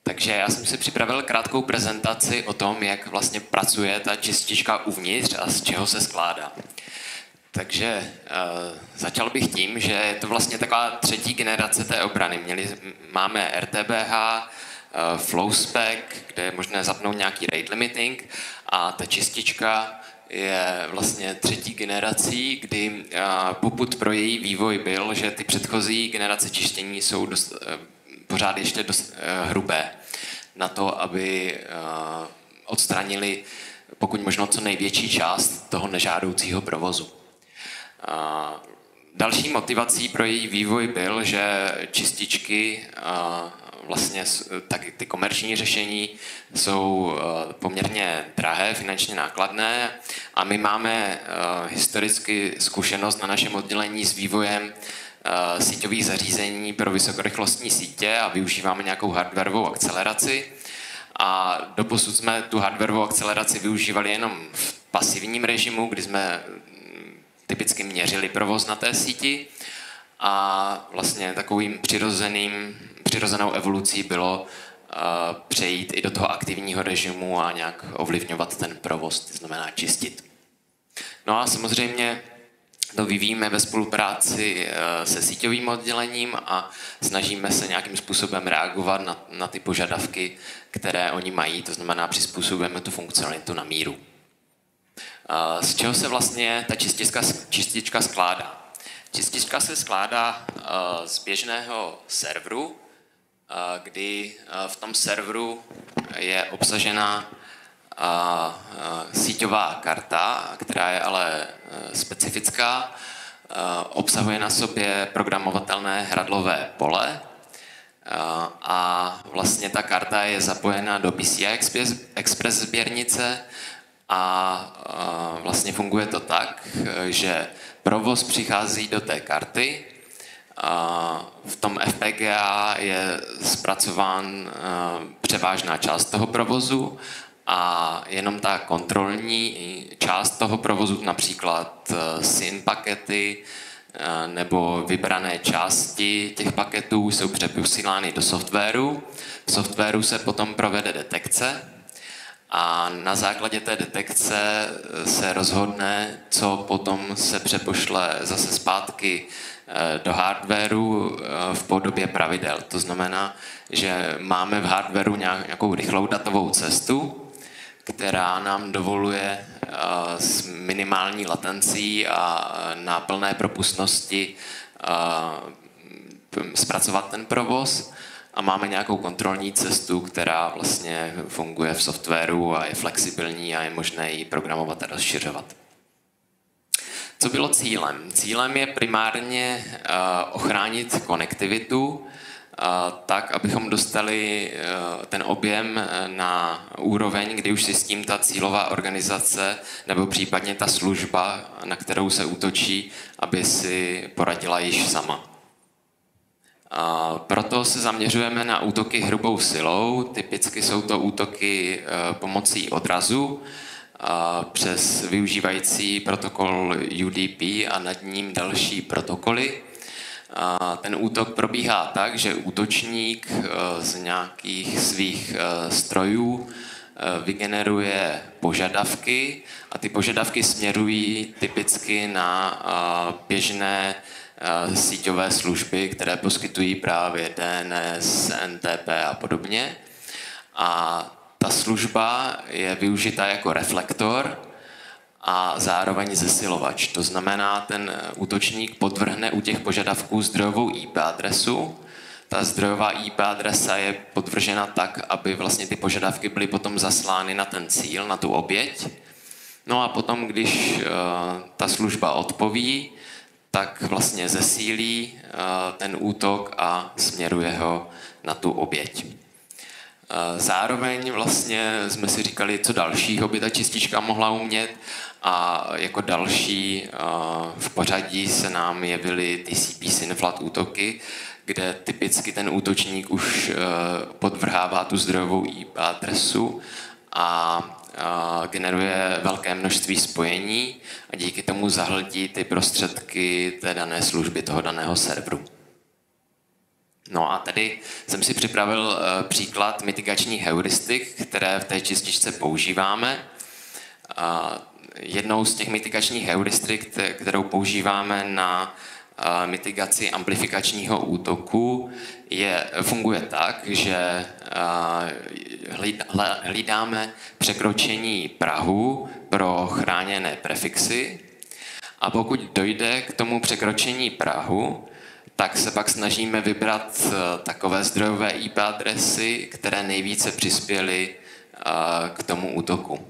Takže já jsem si připravil krátkou prezentaci o tom, jak vlastně pracuje ta čistička uvnitř a z čeho se skládá. Takže začal bych tím, že je to vlastně taková třetí generace té obrany. Máme RTBH, FlowSpec, kde je možné zapnout nějaký rate limiting, a ta čistička je vlastně třetí generací, kdy popud pro její vývoj byl, že ty předchozí generace čištění jsou pořád ještě dost hrubé na to, aby odstranili pokud možno co největší část toho nežádoucího provozu. Další motivací pro její vývoj byl, že čističky, vlastně taky ty komerční řešení, jsou poměrně drahé, finančně nákladné, a my máme historicky zkušenost na našem oddělení s vývojem síťových zařízení pro vysokorychlostní sítě a využíváme nějakou hardwarovou akceleraci. A doposud jsme tu hardwarovou akceleraci využívali jenom v pasivním režimu, kdy jsme typicky měřili provoz na té síti, a vlastně takovým přirozenou evolucí bylo přejít i do toho aktivního režimu a nějak ovlivňovat ten provoz, to znamená čistit. No a samozřejmě to vyvíjíme ve spolupráci se síťovým oddělením a snažíme se nějakým způsobem reagovat na ty požadavky, které oni mají, to znamená přizpůsobujeme tu funkcionalitu na míru. Z čeho se vlastně ta čistička skládá? Čistička se skládá z běžného serveru, kdy v tom serveru je obsažena síťová karta, která je ale specifická, obsahuje na sobě programovatelné hradlové pole a vlastně ta karta je zapojena do PCI Express sběrnice a vlastně funguje to tak, že provoz přichází do té karty, v tom FPGA je zpracován převážná část toho provozu a jenom ta kontrolní část toho provozu, například SYN pakety nebo vybrané části těch paketů, jsou přeposílány do softwaru. V softwaru se potom provede detekce a na základě té detekce se rozhodne, co potom se přepošle zase zpátky do hardwaru v podobě pravidel. To znamená, že máme v hardwaru nějakou rychlou datovou cestu, která nám dovoluje s minimální latencí a na plné propustnosti zpracovat ten provoz, a máme nějakou kontrolní cestu, která vlastně funguje v softwaru a je flexibilní a je možné ji programovat a rozšiřovat. Co bylo cílem? Cílem je primárně ochránit konektivitu tak, abychom dostali ten objem na úroveň, kdy už si s tím ta cílová organizace nebo případně ta služba, na kterou se útočí, aby si poradila již sama. Proto se zaměřujeme na útoky hrubou silou. Typicky jsou to útoky pomocí odrazu přes využívající protokol UDP a nad ním další protokoly. Ten útok probíhá tak, že útočník z nějakých svých strojů vygeneruje požadavky a ty požadavky směrují typicky na běžné síťové služby, které poskytují právě DNS, NTP a podobně. A ta služba je využita jako reflektor a zároveň zesilovač. To znamená, ten útočník podvrhne u těch požadavků zdrojovou IP adresu. Ta zdrojová IP adresa je podvržena tak, aby vlastně ty požadavky byly potom zaslány na ten cíl, na tu oběť. No a potom, když ta služba odpoví, tak vlastně zesílí ten útok a směruje ho na tu oběť. Zároveň vlastně jsme si říkali, co dalšího by ta čistička mohla umět, a jako další v pořadí se nám jevily TCP SYN-FLAT útoky, kde typicky ten útočník už podvrhává tu zdrojovou IP adresu a generuje velké množství spojení a díky tomu zahltí ty prostředky té dané služby, toho daného serveru. No a tady jsem si připravil příklad mitigačních heuristik, které v té čističce používáme. Jednou z těch mitigačních heuristik, kterou používáme na mitigaci amplifikačního útoku, funguje tak, že hlídáme překročení prahu pro chráněné prefixy a pokud dojde k tomu překročení prahu, tak se pak snažíme vybrat takové zdrojové IP adresy, které nejvíce přispěly k tomu útoku.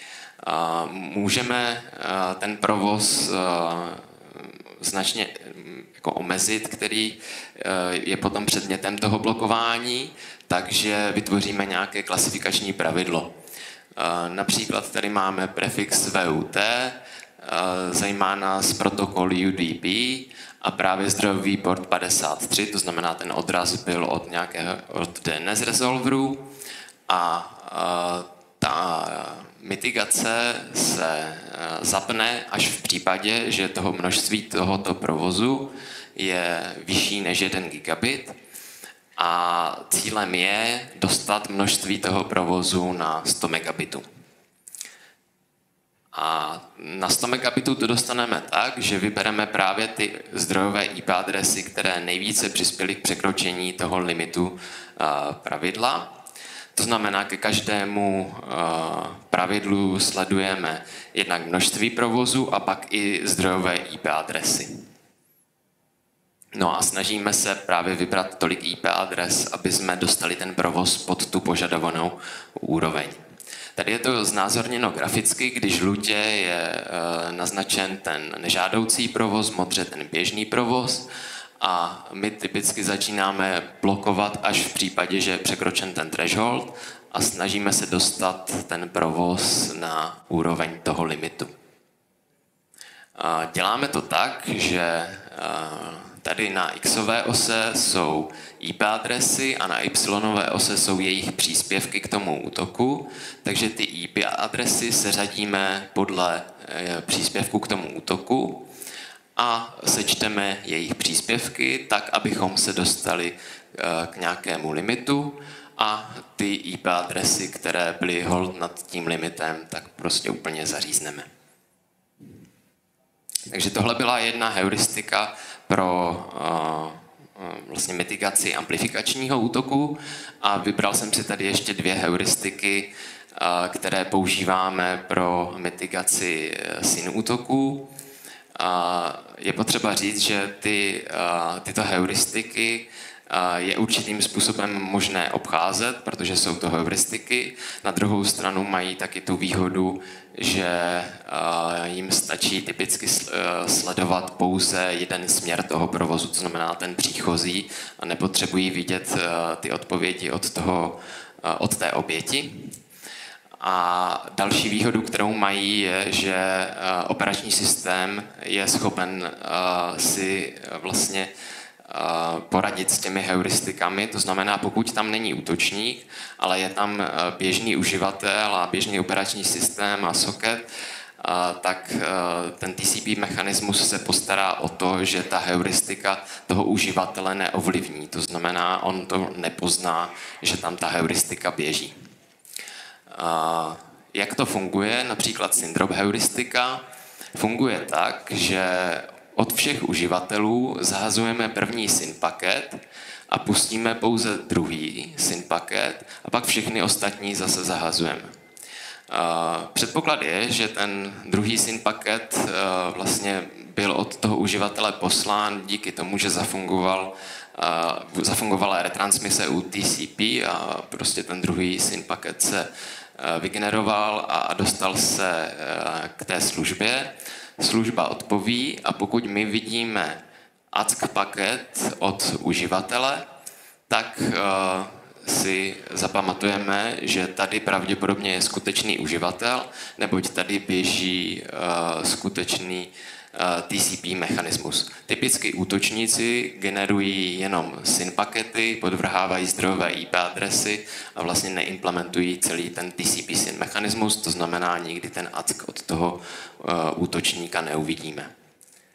Můžeme ten provoz značně jako omezit, který je potom předmětem toho blokování, takže vytvoříme nějaké klasifikační pravidlo. Například tady máme prefix VUT, zajímá nás protokol UDP a právě zdrojový port 53, to znamená, ten odraz byl od DNS resolveru a ta mitigace se zapne až v případě, že toho množství tohoto provozu je vyšší než 1 gigabit a cílem je dostat množství toho provozu na 100 megabitů. A na 100 megabitů to dostaneme tak, že vybereme právě ty zdrojové IP adresy, které nejvíce přispěly k překročení toho limitu pravidla. To znamená, ke každému pravidlu sledujeme jednak množství provozu a pak i zdrojové IP adresy. No a snažíme se právě vybrat tolik IP adres, aby jsme dostali ten provoz pod tu požadovanou úroveň. Tady je to znázorněno graficky, kdy žlutě je naznačen ten nežádoucí provoz, modře ten běžný provoz a my typicky začínáme blokovat až v případě, že je překročen ten threshold a snažíme se dostat ten provoz na úroveň toho limitu. Děláme to tak, že tady na xové ose jsou IP adresy a na y ose jsou jejich příspěvky k tomu útoku, takže ty IP adresy seřadíme podle příspěvku k tomu útoku a sečteme jejich příspěvky tak, abychom se dostali k nějakému limitu a ty IP adresy, které byly hold nad tím limitem, tak prostě úplně zařízneme. Takže tohle byla jedna heuristika pro vlastně mitigaci amplifikačního útoku a vybral jsem si tady ještě 2 heuristiky, které používáme pro mitigaci SYN útoků. Je potřeba říct, že tyto heuristiky je určitým způsobem možné obcházet, protože jsou to heuristiky. Na druhou stranu mají taky tu výhodu, že jim stačí typicky sledovat pouze jeden směr toho provozu, to znamená ten příchozí, a nepotřebují vidět ty odpovědi od té oběti. A další výhodu, kterou mají, je, že operační systém je schopen si vlastně poradit s těmi heuristikami, to znamená, pokud tam není útočník, ale je tam běžný uživatel a běžný operační systém a socket, tak ten TCP mechanismus se postará o to, že ta heuristika toho uživatele neovlivní. To znamená, on to nepozná, že tam ta heuristika běží. Jak to funguje? Například syndrop heuristika funguje tak, že od všech uživatelů zahazujeme první SYN paket a pustíme pouze druhý SYN paket a pak všechny ostatní zase zahazujeme. Předpoklad je, že ten druhý SYN paket vlastně byl od toho uživatele poslán díky tomu, že zafungovala retransmise u TCP a prostě ten druhý SYN paket se vygeneroval a dostal se k té službě. Služba odpoví a pokud my vidíme ACK paket od uživatele, tak si zapamatujeme, že tady pravděpodobně je skutečný uživatel, neboť tady běží skutečný TCP mechanismus. Typicky útočníci generují jenom SYN pakety, podvrhávají zdrojové IP adresy a vlastně neimplementují celý ten TCP SYN mechanismus, to znamená, nikdy ten ACK od toho útočníka neuvidíme.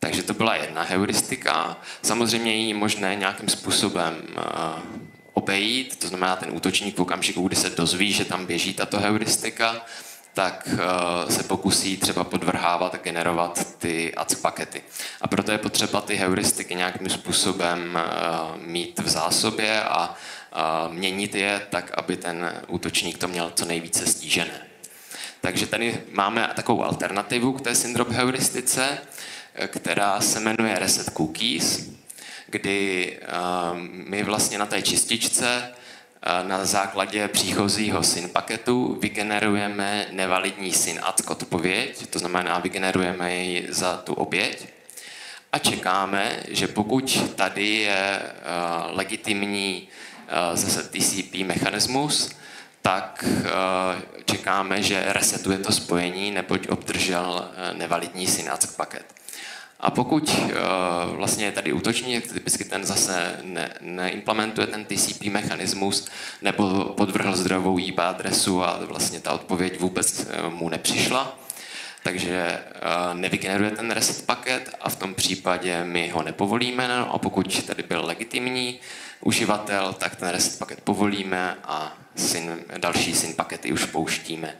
Takže to byla jedna heuristika. Samozřejmě ji možné nějakým způsobem obejít, to znamená ten útočník v okamžiku, kdy se dozví, že tam běží tato heuristika, tak se pokusí třeba podvrhávat a generovat ty ACK pakety. A proto je potřeba ty heuristiky nějakým způsobem mít v zásobě a měnit je tak, aby ten útočník to měl co nejvíce stížené. Takže tady máme takovou alternativu k té syndrome heuristice, která se jmenuje Reset Cookies, kdy my vlastně na té čističce na základě příchozího SYN paketu vygenerujeme nevalidní SYN ACK odpověď, to znamená vygenerujeme ji za tu oběť a čekáme, že pokud tady je legitimní zase TCP mechanismus, tak čekáme, že resetuje to spojení, neboť obdržel nevalidní SYN ACK paket. A pokud vlastně je tady útočník, typicky ten zase neimplementuje ten TCP mechanismus nebo podvrhl zdrojovou IP adresu a vlastně ta odpověď vůbec mu nepřišla, takže nevygeneruje ten reset paket a v tom případě my ho nepovolíme. No a pokud tady byl legitimní uživatel, tak ten reset paket povolíme a další SYN pakety už pouštíme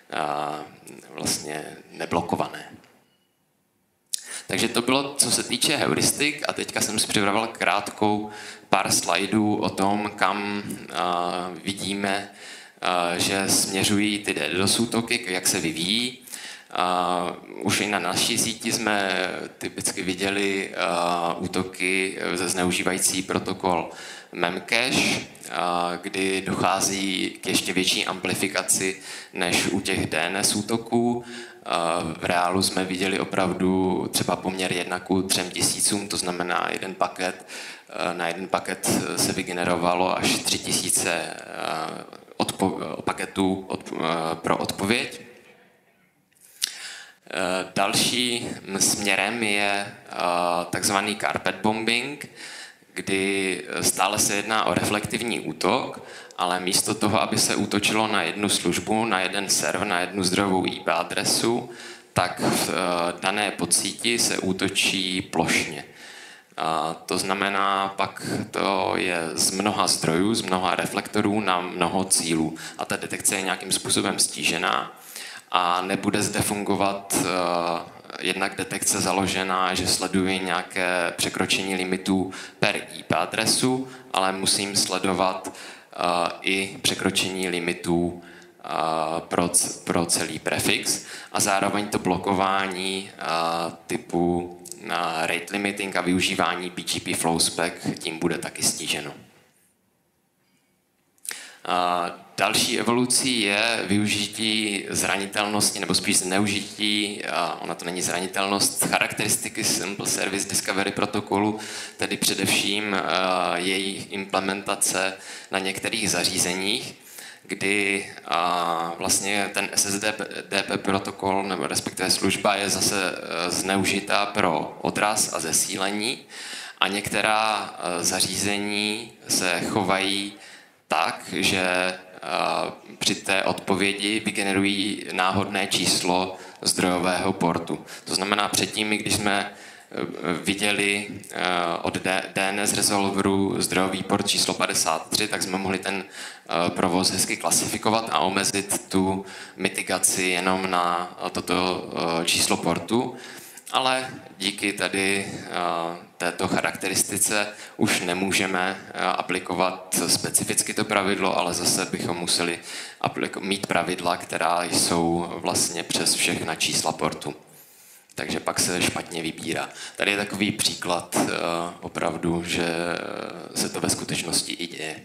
vlastně neblokované. Takže to bylo, co se týče heuristik a teďka jsem si připravil krátkou pár slajdů o tom, kam vidíme, že směřují ty DDoS útoky, jak se vyvíjí. Už i na naší síti jsme typicky viděli útoky zneužívající protokol Memcache, kdy dochází k ještě větší amplifikaci než u těch DNS útoků. V reálu jsme viděli opravdu třeba poměr 1:3000, to znamená na jeden paket se vygenerovalo až 3000 paketů pro odpověď. Další směrem je takzvaný carpet bombing, kdy stále se jedná o reflektivní útok, ale místo toho, aby se útočilo na jednu službu, na jeden server, na jednu zdrojovou IP adresu, tak v dané podsíti se útočí plošně. To znamená, pak to je z mnoha zdrojů, z mnoha reflektorů na mnoho cílů. A ta detekce je nějakým způsobem stížená a nebude zde fungovat jednak detekce založená, že sleduji nějaké překročení limitů per IP adresu, ale musím sledovat i překročení limitů pro celý prefix a zároveň to blokování typu rate limiting a využívání BGP flow spec tím bude taky stíženo. Další evolucí je využití zranitelnosti, nebo spíš zneužití, ona to není zranitelnost, charakteristiky Simple Service Discovery protokolu, tedy především její implementace na některých zařízeních, kdy vlastně ten SSDP protokol, nebo respektive služba, je zase zneužitá pro odraz a zesílení a některá zařízení se chovají tak, že při té odpovědi vygenerují náhodné číslo zdrojového portu. To znamená předtím, když jsme viděli od DNS resolveru zdrojový port číslo 53, tak jsme mohli ten provoz hezky klasifikovat a omezit tu mitigaci jenom na toto číslo portu. Ale díky tady této charakteristice už nemůžeme aplikovat specificky to pravidlo, ale zase bychom museli mít pravidla, která jsou vlastně přes všechna čísla portu. Takže pak se špatně vybírá. Tady je takový příklad opravdu, že se to ve skutečnosti i děje.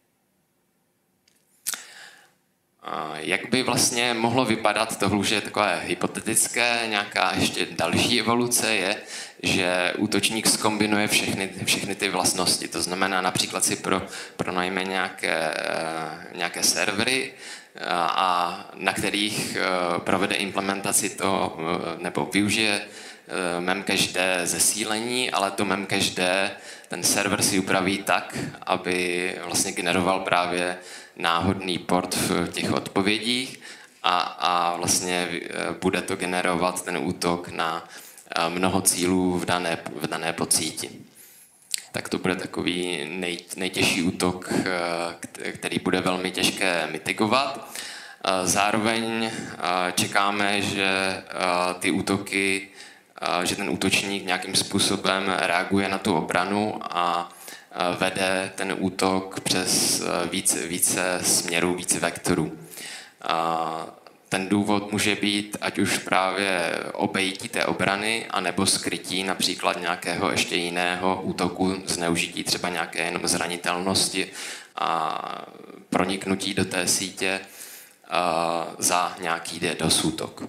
Jak by vlastně mohlo vypadat, tohle už je takové hypotetické, nějaká ještě další evoluce je, že útočník zkombinuje všechny ty vlastnosti. To znamená, například si pronajme nějaké servery, a na kterých provede implementaci nebo využije Memcache D zesílení, ale to Memcache D ten server si upraví tak, aby vlastně generoval právě náhodný port v těch odpovědích a vlastně bude to generovat ten útok na mnoho cílů v dané podsíti. Tak to bude takový nejtěžší útok, který bude velmi těžké mitigovat. Zároveň čekáme, že ty útoky, že ten útočník nějakým způsobem reaguje na tu obranu a vede ten útok přes více směrů, více vektorů. Ten důvod může být ať už právě obejití té obrany, anebo skrytí například nějakého ještě jiného útoku, zneužití třeba nějaké jenom zranitelnosti a proniknutí do té sítě za nějaký DDoS útok.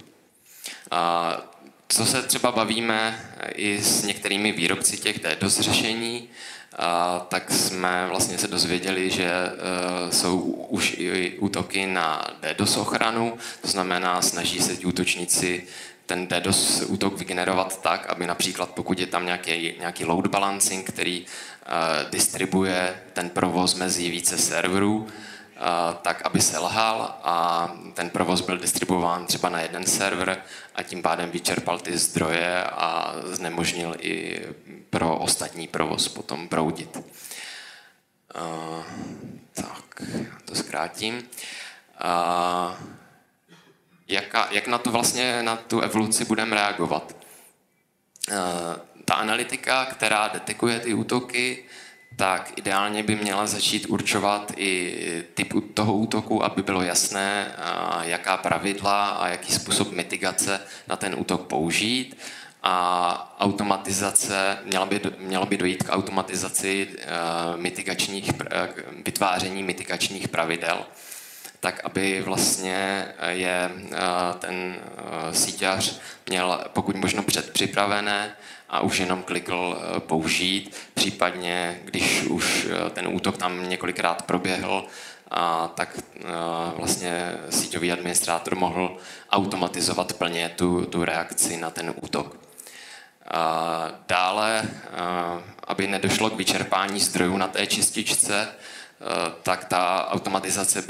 Co se třeba bavíme i s některými výrobci těch DDoS řešení, tak jsme vlastně se dozvěděli, že jsou už i útoky na DDoS ochranu, to znamená, snaží se ti útočníci ten DDoS útok vygenerovat tak, aby například pokud je tam nějaký load balancing, který distribuje ten provoz mezi více serverů, tak aby selhal a ten provoz byl distribuován třeba na jeden server a tím pádem vyčerpal ty zdroje a znemožnil i pro ostatní provoz potom proudit. Tak, to zkrátím. Jak na to vlastně, na tu evoluci budeme reagovat? Ta analytika, která detekuje ty útoky, tak ideálně by měla začít určovat i typ toho útoku, aby bylo jasné, jaká pravidla a jaký způsob mitigace na ten útok použít. A automatizace, mělo by dojít k automatizaci vytváření mitigačních pravidel, tak aby vlastně je ten síťař měl pokud možno předpřipravené a už jenom klikl použít, případně když už ten útok tam několikrát proběhl, tak vlastně síťový administrátor mohl automatizovat plně tu reakci na ten útok. Dále, aby nedošlo k vyčerpání zdrojů na té čističce, tak ta automatizace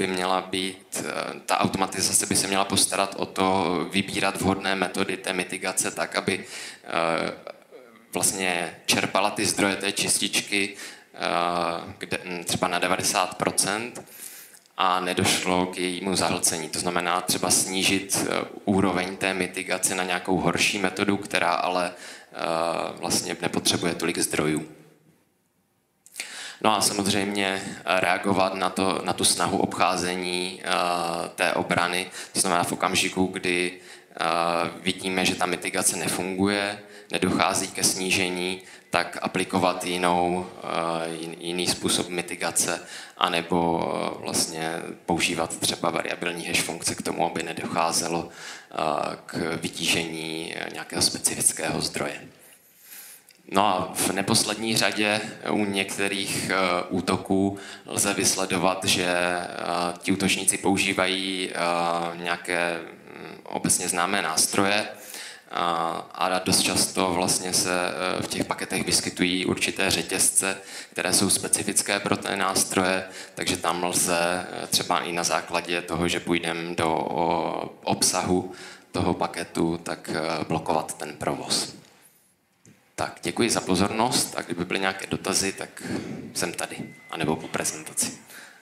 by se měla postarat o to vybírat vhodné metody té mitigace tak, aby vlastně čerpala ty zdroje té čističky třeba na 90% a nedošlo k jejímu zahlcení. To znamená třeba snížit úroveň té mitigace na nějakou horší metodu, která ale vlastně nepotřebuje tolik zdrojů. No a samozřejmě reagovat na tu snahu obcházení té obrany, to znamená v okamžiku, kdy vidíme, že ta mitigace nefunguje, nedochází ke snížení, tak aplikovat jiný způsob mitigace, anebo vlastně používat třeba variabilní hash funkce k tomu, aby nedocházelo k vytížení nějakého specifického zdroje. No a v neposlední řadě u některých útoků lze vysledovat, že ti útočníci používají nějaké obecně známé nástroje a dost často vlastně se v těch paketech vyskytují určité řetězce, které jsou specifické pro té nástroje, takže tam lze třeba i na základě toho, že půjdeme do obsahu toho paketu, tak blokovat ten provoz. Tak, děkuji za pozornost a kdyby byly nějaké dotazy, tak jsem tady, anebo po prezentaci.